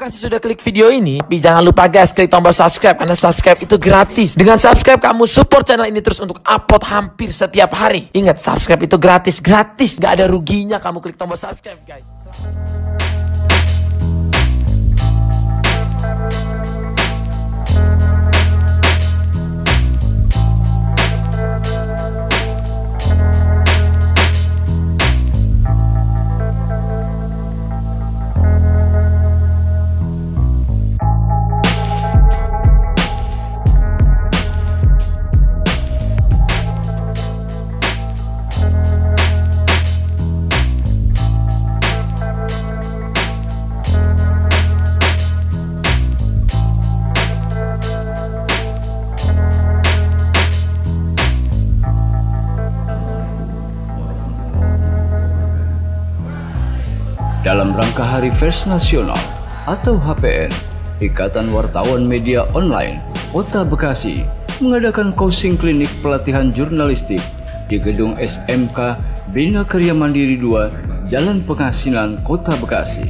kasih sudah klik video ini. Tapi jangan lupa guys, klik tombol subscribe karena subscribe itu gratis. Dengan subscribe kamu support channel ini terus untuk upload hampir setiap hari. Ingat, subscribe itu gratis, gak ada ruginya kamu klik tombol subscribe guys. Dalam rangka Hari Pers Nasional atau HPN, Ikatan Wartawan Media Online Kota Bekasi mengadakan coaching klinik pelatihan jurnalistik di gedung SMK Bina Karya Mandiri 2, Jalan Pengasinan, Kota Bekasi.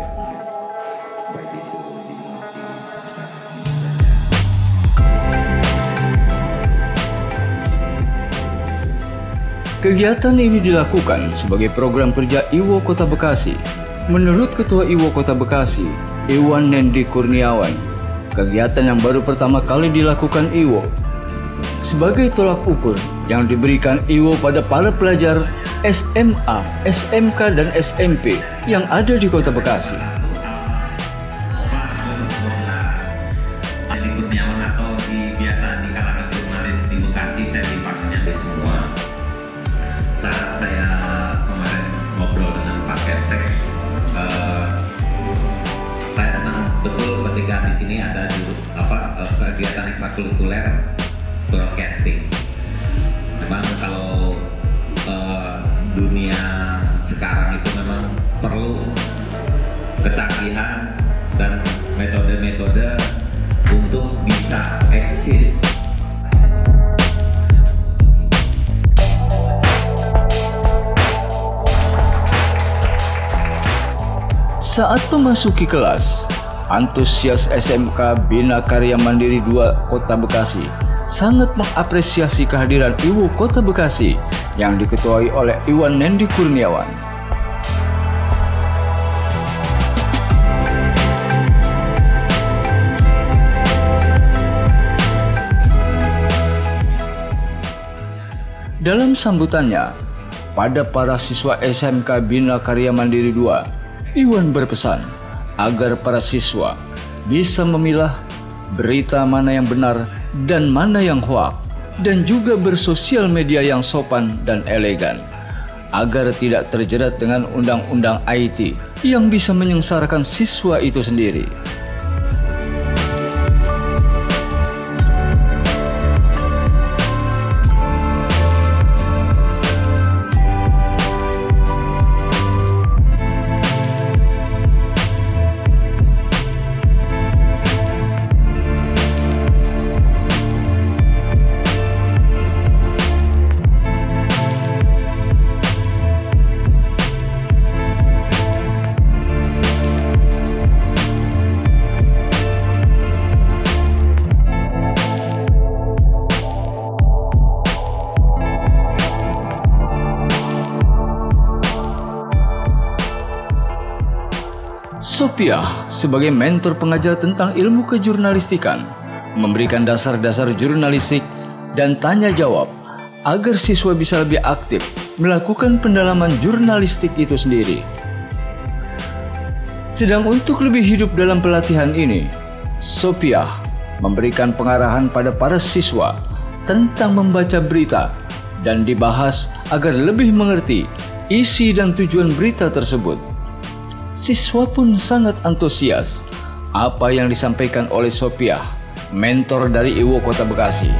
Kegiatan ini dilakukan sebagai program kerja IWO Kota Bekasi. Menurut Ketua IWO Kota Bekasi, Iwan Nendi Kurniawan, kegiatan yang baru pertama kali dilakukan IWO sebagai tolak ukur yang diberikan IWO pada para pelajar SMA, SMK, dan SMP yang ada di Kota Bekasi. Kurniawan atau biasa di kalangan jurnalis di Bekasi, saya dipanggilnya di semua. Saat saya kemarin ngobrol dengan Pak Kepsek, saya senang betul ketika di sini ada kegiatan ekstrakurikuler broadcasting. Memang kalau dunia sekarang itu memang perlu kecanggihan dan metode-metode untuk bisa eksis. Saat memasuki kelas, antusias SMK Bina Karya Mandiri 2 Kota Bekasi sangat mengapresiasi kehadiran IWO Kota Bekasi yang diketuai oleh Iwan Nendi Kurniawan. Dalam sambutannya pada para siswa SMK Bina Karya Mandiri 2, Iwan berpesan agar para siswa bisa memilah berita mana yang benar dan mana yang hoak, dan juga bersosial media yang sopan dan elegan, agar tidak terjerat dengan undang-undang IT yang bisa menyengsarakan siswa itu sendiri. Sophia sebagai mentor pengajar tentang ilmu kejurnalistikan memberikan dasar-dasar jurnalistik dan tanya jawab agar siswa bisa lebih aktif melakukan pendalaman jurnalistik itu sendiri. Sedang untuk lebih hidup dalam pelatihan ini, Sophia memberikan pengarahan pada para siswa tentang membaca berita dan dibahas agar lebih mengerti isi dan tujuan berita tersebut. Siswa pun sangat antusias apa yang disampaikan oleh Sophia, mentor dari IWO Kota Bekasi.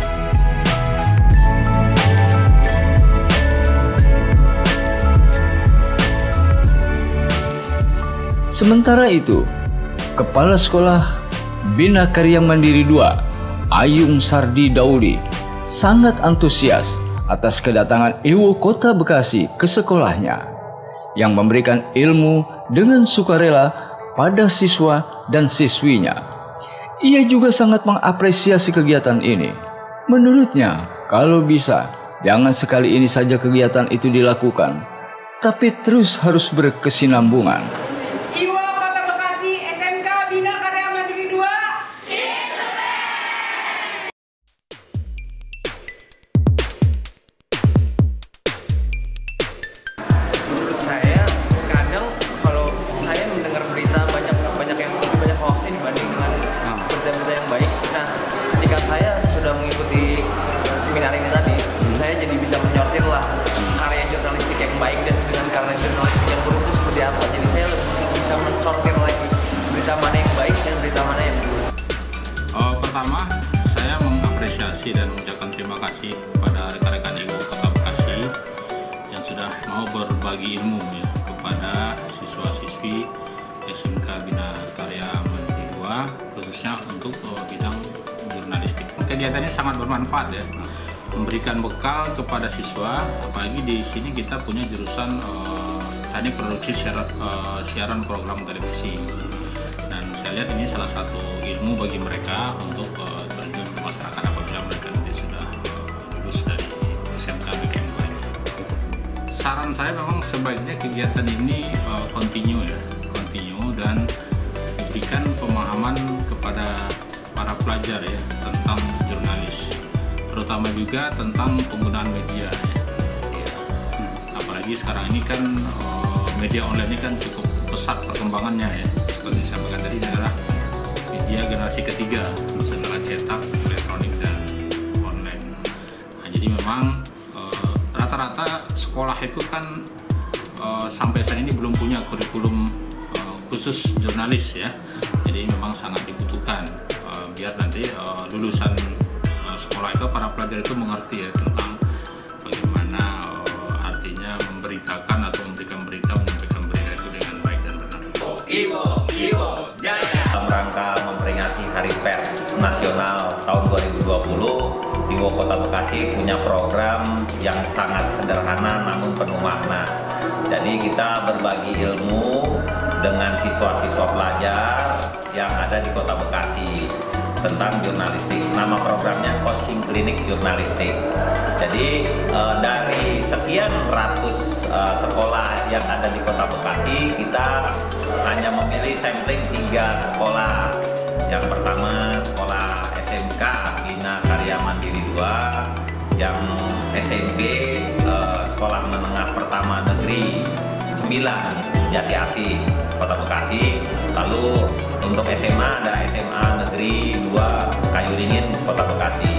Sementara itu, Kepala Sekolah Bina Karya Mandiri 2, Ayung Sardi Daudi, sangat antusias atas kedatangan IWO Kota Bekasi ke sekolahnya yang memberikan ilmu dengan sukarela pada siswa dan siswinya. Ia juga sangat mengapresiasi kegiatan ini. Menurutnya, kalau bisa, jangan sekali ini saja kegiatan itu dilakukan, tapi terus harus berkesinambungan. IWO Kota Bekasi SMK Bina Karya Mandiri 2. Menurut saya, kadang kalau saya mendengar berita banyak yang lebih banyak hoax dibanding dengan berita-berita yang baik. Nah, ketika saya sudah mengikuti seminar ini tadi, saya jadi bisa menyortir lah karya jurnalistik yang baik dan dengan karya jurnalistik yang buruk itu seperti apa. Jadi saya lebih bisa mensortir lagi berita mana yang baik dan berita mana yang buruk. Pertama, saya mengapresiasi dan mengucapkan terima kasih kepada rekan-rekan IWO Kota Bekasi yang sudah mau berbagi ilmu ya kepada siswa-siswi SMK Bina Karya Mandiri 2, khususnya untuk bidang jurnalistik. Kegiatannya sangat bermanfaat ya, memberikan bekal kepada siswa, apalagi di sini kita punya jurusan teknik produksi siaran program televisi. Dan saya lihat ini salah satu ilmu bagi mereka untuk terjun ke masyarakat apabila mereka nanti sudah lulus dari SMK BKM 2 ini. Saran saya memang sebaiknya kegiatan ini continue dan diberikan pemahaman kepada para pelajar ya tentang jurnalis, terutama juga tentang penggunaan media ya. Apalagi sekarang ini kan media online ini kan cukup pesat perkembangannya ya. Seperti saya sampaikan tadi, ini adalah media generasi ketiga setelah cetak, elektronik dan online. Nah, jadi memang rata-rata sekolah itu kan sampai saat ini belum punya kurikulum khusus jurnalis ya. Jadi memang sangat dibutuhkan biar nanti lulusan sekolah itu, para pelajar itu mengerti ya tentang bagaimana artinya memberitakan atau menyampaikan berita itu dengan baik dan benar. IWO Jaya. Dalam rangka memperingati Hari Pers Nasional tahun 2020, IWO Kota Bekasi punya program yang sangat sederhana namun penuh makna. Jadi kita berbagi ilmu dengan siswa-siswa pelajar yang ada di Kota Bekasi tentang jurnalistik. Nama programnya Coaching Klinik Jurnalistik. Jadi dari sekian ratus sekolah yang ada di Kota Bekasi, kita hanya memilih sampling 3 sekolah. Yang pertama sekolah SMK Bina Karya Mandiri 2, yang SMP Sekolah Menengah Pertama Negeri 9 Jati Asih Kota Bekasi. Lalu untuk SMA ada SMA Negeri 2 Kayu Dingin Kota Bekasi.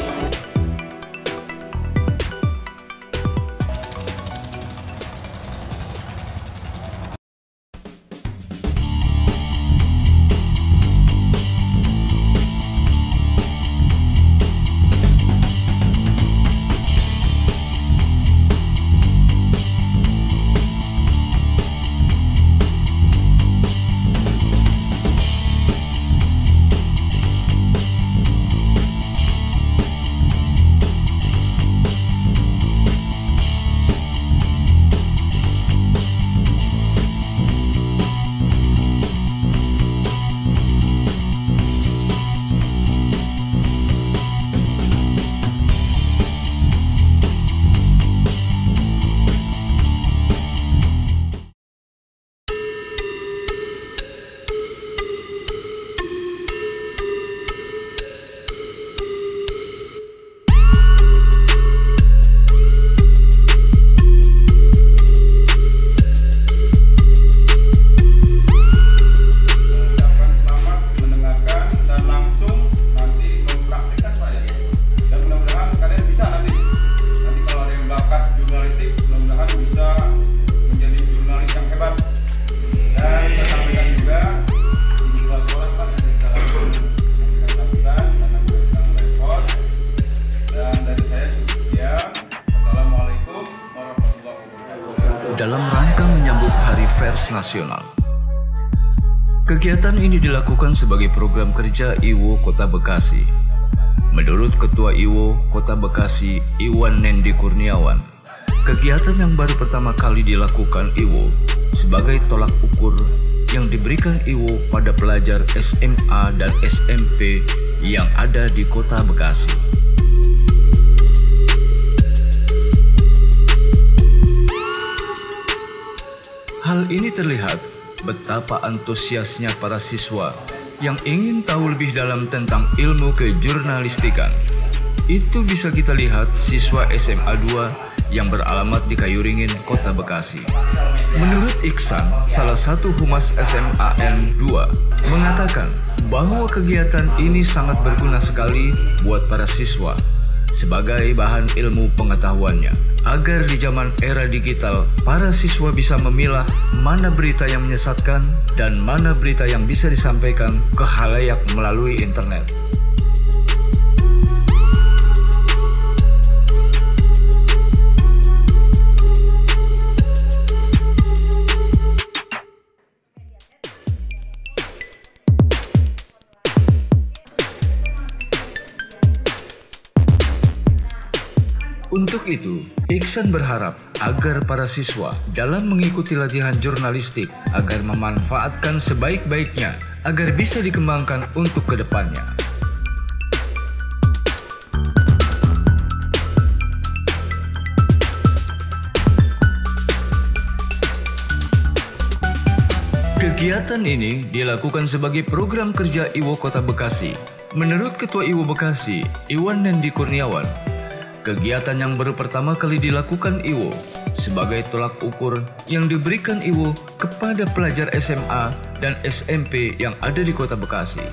dalam rangka menyambut Hari Pers Nasional. Kegiatan ini dilakukan sebagai program kerja IWO Kota Bekasi. Menurut Ketua IWO Kota Bekasi, Iwan Nendi Kurniawan, kegiatan yang baru pertama kali dilakukan IWO sebagai tolak ukur yang diberikan Iwo pada pelajar SMA dan SMP yang ada di Kota Bekasi. Hal ini terlihat betapa antusiasnya para siswa yang ingin tahu lebih dalam tentang ilmu kejurnalistikan. Itu bisa kita lihat siswa SMA 2 yang beralamat di Kayuringin, Kota Bekasi. Menurut Iksan, salah satu humas SMAN 2, mengatakan bahwa kegiatan ini sangat berguna sekali buat para siswa sebagai bahan ilmu pengetahuannya, agar di zaman era digital, para siswa bisa memilah mana berita yang menyesatkan dan mana berita yang bisa disampaikan ke khalayak melalui internet. Untuk itu, Iksan berharap agar para siswa dalam mengikuti latihan jurnalistik agar memanfaatkan sebaik-baiknya agar bisa dikembangkan untuk kedepannya. Kegiatan ini dilakukan sebagai program kerja Iwo Kota Bekasi. Menurut Ketua Iwo Bekasi, Iwan Nendi Kurniawan, kegiatan yang baru pertama kali dilakukan Iwo sebagai tolak ukur yang diberikan Iwo kepada pelajar SMA dan SMP yang ada di Kota Bekasi.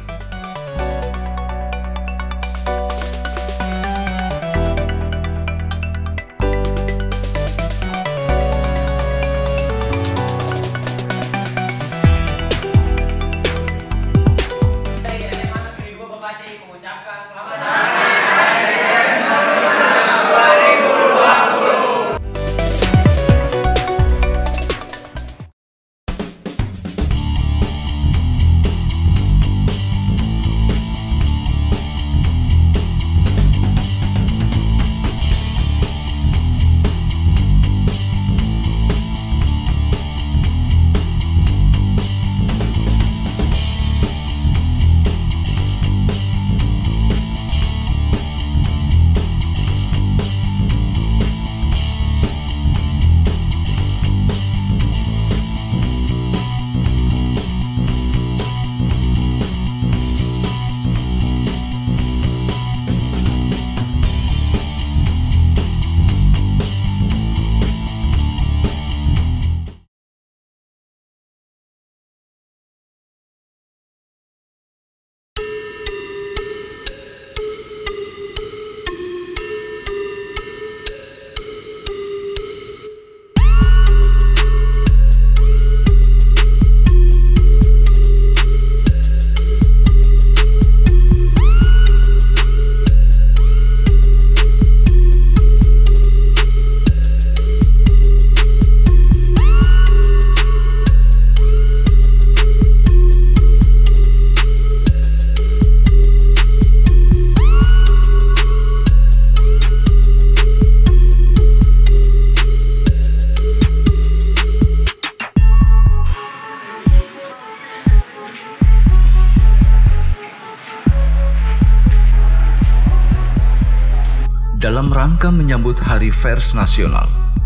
Dalam rangka menyambut Hari Pers Nasional.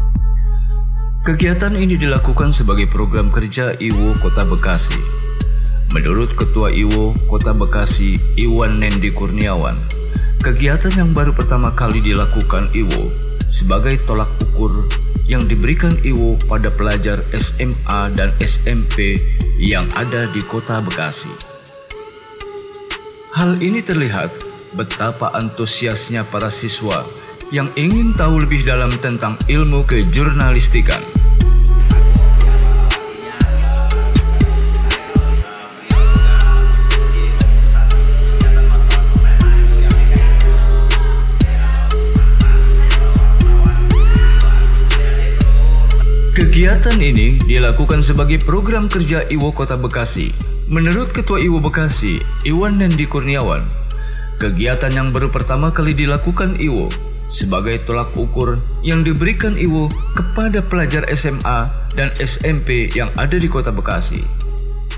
Kegiatan ini dilakukan sebagai program kerja Iwo Kota Bekasi. Menurut Ketua Iwo Kota Bekasi, Iwan Nendi Kurniawan, kegiatan yang baru pertama kali dilakukan Iwo sebagai tolak ukur yang diberikan Iwo pada pelajar SMA dan SMP yang ada di Kota Bekasi. Hal ini terlihat betapa antusiasnya para siswa yang ingin tahu lebih dalam tentang ilmu kejurnalistikan. Kegiatan ini dilakukan sebagai program kerja Iwo Kota Bekasi. Menurut Ketua Iwo Bekasi, Iwan Nendi Kurniawan, kegiatan yang baru pertama kali dilakukan Iwo sebagai tolak ukur yang diberikan Iwo kepada pelajar SMA dan SMP yang ada di Kota Bekasi.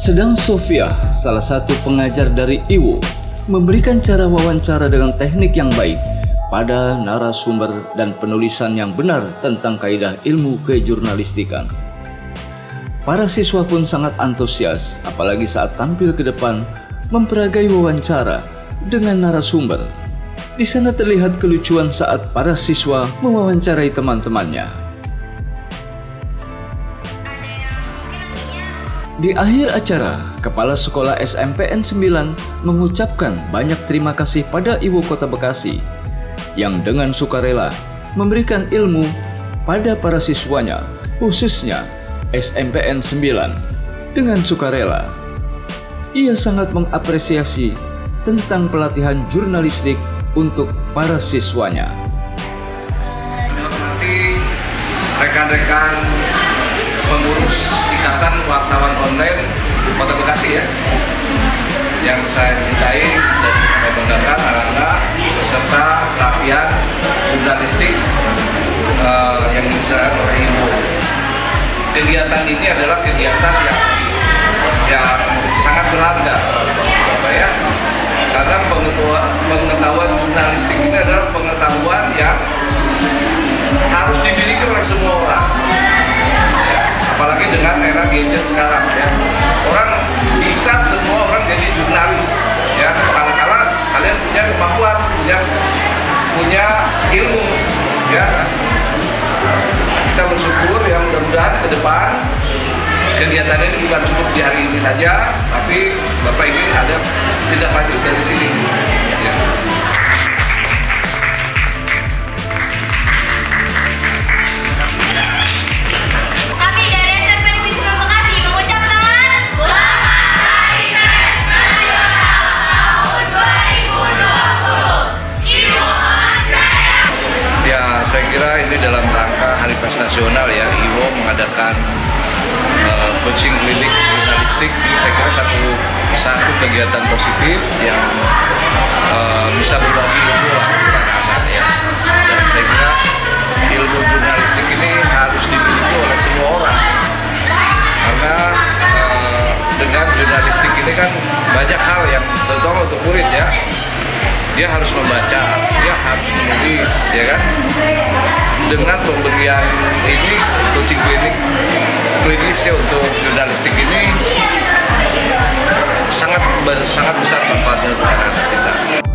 Sedang Sofia, salah satu pengajar dari IWO, memberikan cara wawancara dengan teknik yang baik pada narasumber dan penulisan yang benar tentang kaidah ilmu kejurnalistikan. Para siswa pun sangat antusias, apalagi saat tampil ke depan memperagai wawancara dengan narasumber. Di sana terlihat kelucuan saat para siswa mewawancarai teman-temannya. Di akhir acara, Kepala Sekolah SMPN 9 mengucapkan banyak terima kasih pada IWO Kota Bekasi yang dengan sukarela memberikan ilmu pada para siswanya, khususnya SMPN 9 dengan sukarela. Ia sangat mengapresiasi tentang pelatihan jurnalistik untuk para siswanya. Nanti rekan-rekan pengurus Ikatan Wartawan Online Kota Bekasi ya, yang saya cintai dan saya banggakan adalah peserta pelatihan jurnalistik yang diselenggarakan oleh IWO. Kegiatan ini adalah kegiatan yang sangat berharga, ya, karena pengetahuan jurnalistik ini adalah pengetahuan yang harus dimiliki oleh semua orang. Apalagi dengan era gadget sekarang ya, semua orang jadi jurnalis ya, kadang-kadang kalian punya kemampuan, punya ilmu ya. Kita bersyukur ya, mudah-mudahan ke depan kegiatan ini bukan cukup di hari ini saja, tapi Bapak ingin ada tindak lanjut dari sini ya. Saya kira ini dalam rangka Hari Pers Nasional ya, IWO mengadakan coaching klinik jurnalistik. Ini saya kira satu kegiatan positif yang bisa berbagi ilmu lah untuk anak-anak ya. Dan saya kira ilmu jurnalistik ini harus dimiliki oleh semua orang, karena dengan jurnalistik ini kan banyak hal yang terutama untuk murid ya. Dia harus membaca, dia harus menulis, ya kan? Dengan pemberian ini, coaching klinisnya untuk jurnalistik ini sangat besar manfaatnya untuk anak-anak kita.